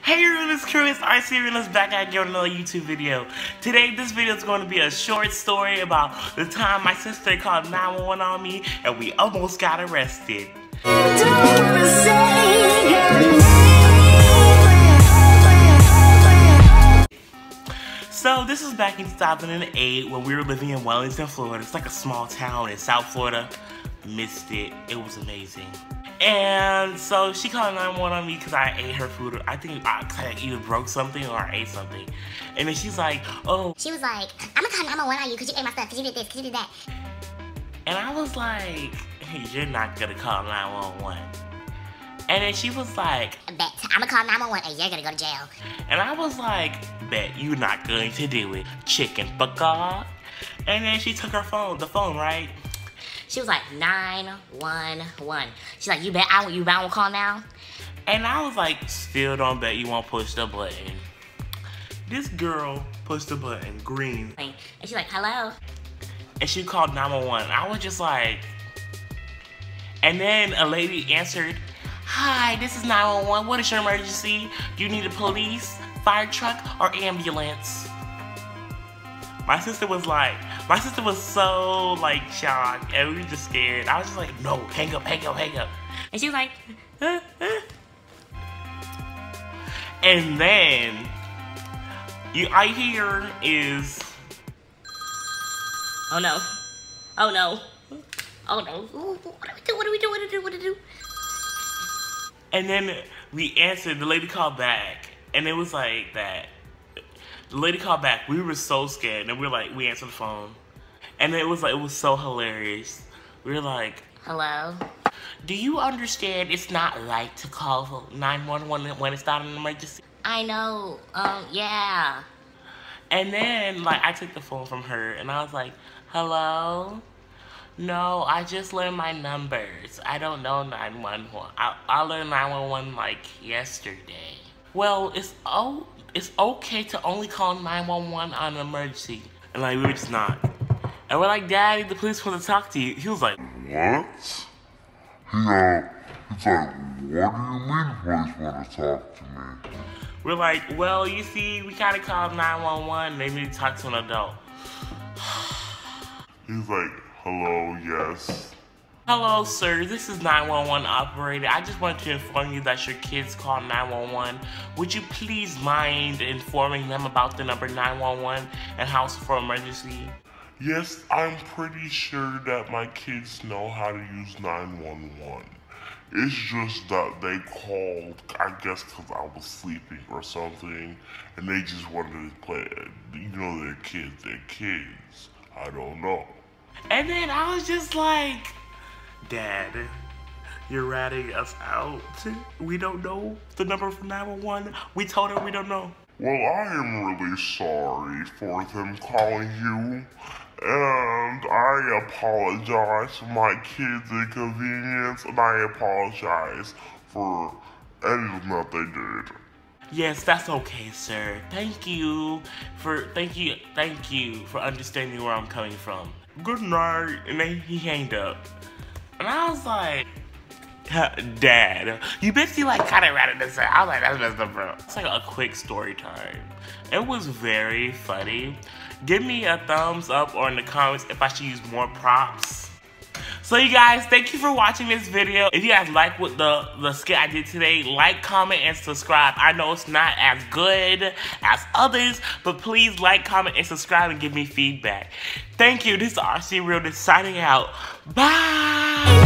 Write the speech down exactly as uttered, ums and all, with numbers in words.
Hey Realist crew, it's R C Realist back at you on another YouTube video. Today this video is going to be a short story about the time my sister called nine one one on me and we almost got arrested. So this was back in two thousand eight when we were living in Wellington, Florida. It's like a small town in South Florida. Missed it. It was amazing. And so she called nine one one on me because I ate her food. I think I, I either broke something or I ate something. And then she's like, oh. She was like, I'm gonna call nine one one on you because you ate my stuff, because you did this, because you did that. And I was like, hey, you're not gonna call nine one one. And then she was like, bet, I'm gonna call nine one one and you're gonna go to jail. And I was like, bet, you're not going to do it, chicken fuck off. And then she took her phone, the phone, right? She was like, nine one one. She's like, you bet I you bet I won't call now? And I was like, still don't bet you won't push the button. This girl pushed the button, green. And she's like, hello? And she called nine one one. I was just like, and then a lady answered, hi, this is nine one one. What is your emergency? Do you need a police, fire truck, or ambulance? My sister was like, my sister was so like shocked and we were just scared. I was just like, no, hang up, hang up, hang up. And she was like, huh, huh. And then, you, I hear is, oh no, oh no, oh no, what do we do, what do we do, what do we do, what do we do? And then we answered, the lady called back, and it was like that. The lady called back, we were so scared, and we were like, we answered the phone. And it was like, it was so hilarious. We were like, hello? Do you understand it's not right to call nine one one when it's not an emergency? I know, um, yeah. And then, like, I took the phone from her, and I was like, hello? No, I just learned my numbers. I don't know nine one one. I, I learned nine one one, like, yesterday. Well, it's oh, it's okay to only call nine one one on an emergency. And, like, we were just not. And we're like, Daddy, the police want to talk to you. He was like, what? He, uh, he's like, what do you mean the police want to talk to me? We're like, well, you see, we gotta call nine one one. They need to talk to an adult. He's like, hello, yes. Hello, sir. This is nine one one operator. I just wanted to inform you that your kids called nine one one. Would you please mind informing them about the number nine one one and how it's for emergency? Yes, I'm pretty sure that my kids know how to use nine one one. It's just that they called, I guess because I was sleeping or something, and they just wanted to play, you know, they're kids, they're kids. I don't know. And then I was just like, Dad, you're ratting us out. We don't know the number for nine one one. We told her we don't know. Well, I am really sorry for them calling you, and I apologize for my kids' inconvenience, and I apologize for anything that they did. Yes, that's okay, sir. Thank you for, thank you, thank you for understanding where I'm coming from. Good night. And then he hanged up. And I was like, Dad, you basically like kind of ratted this out. I was like, that's messed up, bro. It's like a quick story time. It was very funny. Give me a thumbs up or in the comments if I should use more props. So you guys, thank you for watching this video. If you guys like what the, the skit I did today, like, comment, and subscribe. I know it's not as good as others, but please like, comment, and subscribe and give me feedback. Thank you. This is R C Realist signing out. Bye!